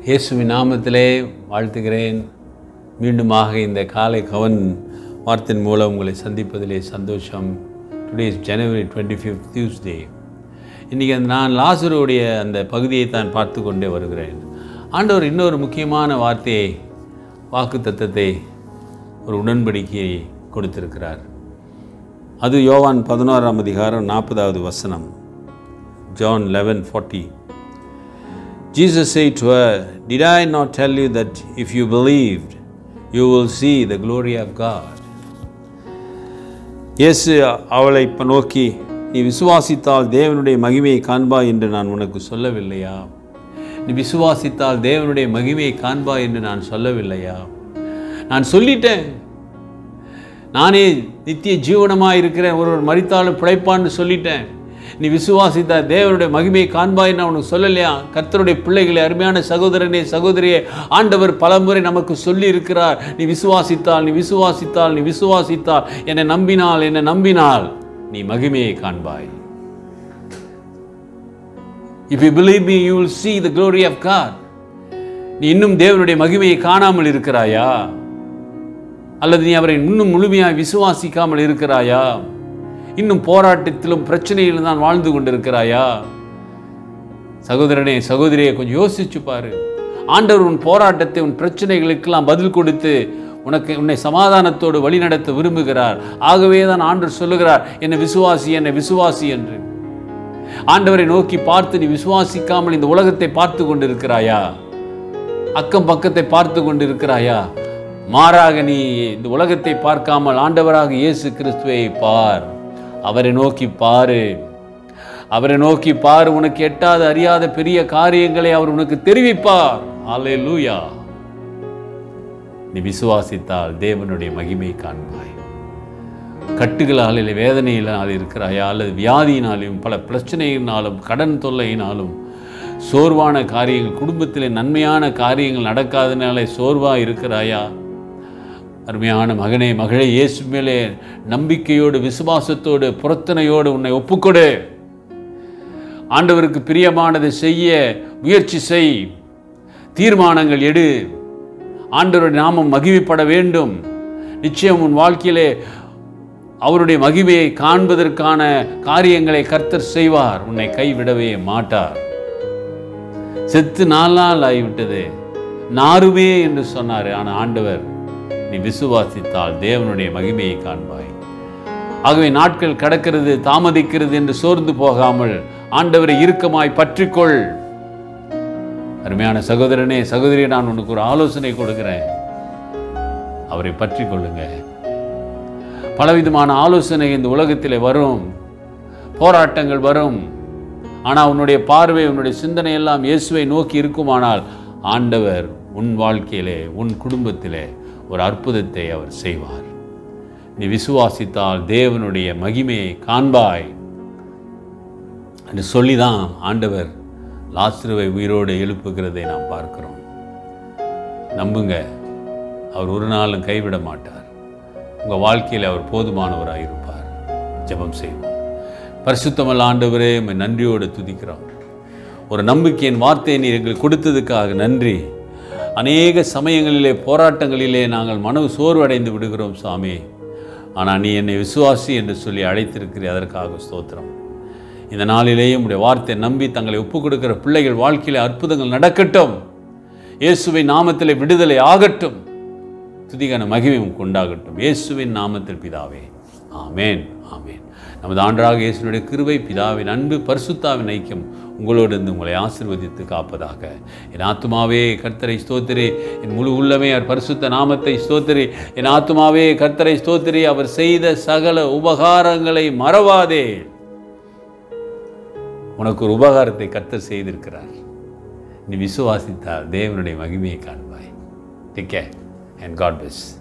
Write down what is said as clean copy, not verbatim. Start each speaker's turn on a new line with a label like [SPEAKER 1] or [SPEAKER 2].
[SPEAKER 1] இயேசுவின் நாமத்திலே வாழ்த்துகிறேன். மீண்டுமாக இந்த காலை கவன் வார்த்தையின் மூலம் உங்களை சந்திப்பதிலே சந்தோஷம். Today is January 25th Tuesday. இன்றைக்கி நான் லாசருடைய அந்த பகுதியை தான் பார்த்து கொண்டே வருகிறேன். ஆண்டவர் இன்னொரு முக்கியமான வார்த்தையை, வாக்குத்தத்தத்தை, ஒரு உடன்படிக்கையை கொடுத்திருக்கிறார். அது யோவான் 11ஆம் அதிகாரம் 40வது வசனம். John 11:40. Jesus said to her, "Did I not tell you that if you believed, you will see the glory of God?" இயேசு அவளை நோக்கி, நீ விசுவாசித்தால் தேவனுடைய மகிமையை காண்பாய் என்று நான் உனக்கு சொல்லவில்லையா? நீ விசுவாசித்தால் தேவனுடைய மகிமையை காண்பாய் என்று நான் சொல்லவில்லையா? நான் சொல்லிட்டேன். நானே நித்திய ஜீவனமாக இருக்கிறேன், ஒருவர் மரித்தாலும் பிழைப்பான்னு சொல்லிட்டேன். நீ விசுவாசித்தா தேவனுடைய மகிமையை காண்பாய் நான் உனக்கு சொல்லலையா? கர்த்தருடைய பிள்ளைகளை, அருமையான சகோதரனே சகோதரியே, ஆண்டவர் பலமுறை நமக்கு சொல்லி இருக்கிறார். நீ விசுவாசித்தால், நீ விசுவாசித்தால், நீ விசுவாசித்தால், என்னை நம்பினால் நீ மகிமையை காண்பாய். If you believe me, you will see the glory of God. நீ இன்னும் தேவனுடைய மகிமையை காணாமல் இருக்கிறாயா? அல்லது நீ அவரை இன்னும் முழுமையாக விசுவாசிக்காமல் இருக்கிறாயா? இன்னும் போராட்டத்திலும் பிரச்சனையிலும் தான் வாழ்ந்து கொண்டிருக்கிறாயா? சகோதரனே சகோதரியை கொஞ்சம் யோசிச்சு பாரு. ஆண்டவர் உன் போராட்டத்தை, உன் பிரச்சனைகளுக்கெல்லாம் பதில் கொடுத்து உன்னை சமாதானத்தோடு வழிநடத்த விரும்புகிறார். ஆகவே தான் ஆண்டவர் சொல்லுகிறார், என்னை விசுவாசி என்று. ஆண்டவரை நோக்கி பார்த்து நீ விசுவாசிக்காமல் இந்த உலகத்தை பார்த்து கொண்டிருக்கிறாயா? அக்கம் பக்கத்தை பார்த்து கொண்டிருக்கிறாயா? மாறாக நீ இந்த உலகத்தை பார்க்காமல் ஆண்டவராக இயேசு கிறிஸ்துவை பார். அவரை நோக்கி பாரு. அவரை நோக்கி பாரு. உனக்கு எட்டாத அறியாத பெரிய காரியங்களை அவர் உனக்கு தெரிவிப்பார். அல்லேலூயா. நீ விசுவாசித்தால் தேவனுடைய மகிமை காண்பாய். கட்டுகளால் இல்லை வேதனையினால் இருக்கிறாயா? அல்லது வியாதியினாலும் பல பிரச்சனையினாலும் கடன் தொல்லையினாலும் சோர்வான காரியங்கள், குடும்பத்தில் நன்மையான காரியங்கள் நடக்காதனாலே சோர்வாக இருக்கிறாயா? அருமையான மகனே மகளே, இயேசு மேலே நம்பிக்கையோடு, விசுவாசத்தோடு, பொருத்தனையோடு உன்னை ஒப்புக்கொடு. ஆண்டவருக்கு பிரியமானதை செய்ய முயற்சி செய். தீர்மானங்கள் எடு. ஆண்டவருடைய நாமம் மகிமைப்பட வேண்டும். நிச்சயம் உன் வாழ்க்கையிலே அவருடைய மகிமையை காண்பதற்கான காரியங்களை கர்த்தர் செய்வார். உன்னை கைவிடவே மாட்டார். செத்து 4 நாள் ஆகிவிட்டது, நாருமே என்று சொன்னார். ஆனால் ஆண்டவர், நீ விசுவாசித்தால் தேவனுடைய மகிமையை காண்பாய். ஆகவே நாட்கள் கடக்கிறது, தாமதிக்கிறது என்று சோர்ந்து போகாமல் ஆண்டவரை இறுக்கமாய் பற்றிக்கொள். அருமையான சகோதரனே சகோதரியே, நான் உனக்கு ஒரு ஆலோசனை கொடுக்கிறேன். அவரை பற்றி கொள்ளுங்க. பலவிதமான ஆலோசனை இந்த உலகத்தில் வரும், போராட்டங்கள் வரும். ஆனால் உன்னுடைய பார்வை, உன்னுடைய சிந்தனை எல்லாம் இயேசுவை நோக்கி இருக்குமானால் ஆண்டவர் உன் வாழ்க்கையிலே, உன் குடும்பத்திலே ஒரு அற்புதத்தை அவர் செய்வார். நீ விசுவாசித்தால் தேவனுடைய மகிமையை காண்பாய் என்று சொல்லிதான் ஆண்டவர் லாசருவை உயிரோடு எழுப்புகிறதை நாம் பார்க்கிறோம். நம்புங்க, அவர் ஒரு நாளும் கைவிட மாட்டார். உங்கள் வாழ்க்கையில் அவர் போதுமானவராக இருப்பார். ஜெபம் செய்வோம். பரிசுத்தமில்ல ஆண்டவரே, உம்மை நன்றியோடு துதிக்கிறோம். ஒரு நம்பிக்கையின் வார்த்தையை நீர் எங்களுக்கு கொடுத்ததுக்காக நன்றி. அநேக சமயங்களிலே, போராட்டங்களிலே நாங்கள் மன சோர்வடைந்து விடுகிறோம் சாமி. ஆனால் நீ என்னை விசுவாசி என்று சொல்லி அழைத்திருக்கிறீர். அதற்காக ஸ்தோத்திரம். இந்த நாளிலேயும் உடைய வார்த்தையை நம்பி தங்களை ஒப்புக் கொடுக்கிற பிள்ளைகள் வாழ்க்கையிலே அற்புதங்கள் நடக்கட்டும். இயேசுவின் நாமத்திலே விடுதலை ஆகட்டும். துதிக்கான மகிமை உண்டாகட்டும். இயேசுவின் நாமத்தில் பிதாவே, ஆமேன் ஆமேன். நமது ஆண்டவராக இயேசுவினுடைய கிருபை, பிதாவின் அன்பு, பரிசுத்தாவின் ஐக்கியம் உங்களோடு இருந்து உங்களை ஆசீர்வதித்து காப்பதாக. என் ஆத்துமாவே கர்த்தரை ஸ்தோத்திரி, என் முழு உள்ளமே அவர் பரிசுத்த நாமத்தை ஸ்தோத்திரி. என் ஆத்துமாவே கர்த்தரை ஸ்தோத்திரி, அவர் செய்த சகல உபகாரங்களை மறவாதே. உனக்கு ஒரு உபகாரத்தை கர்த்தர் செய்திருக்கிறார். நீ விசுவாசித்தால் தேவனுடைய மகிமையை காண்பாய். Take care and God bless.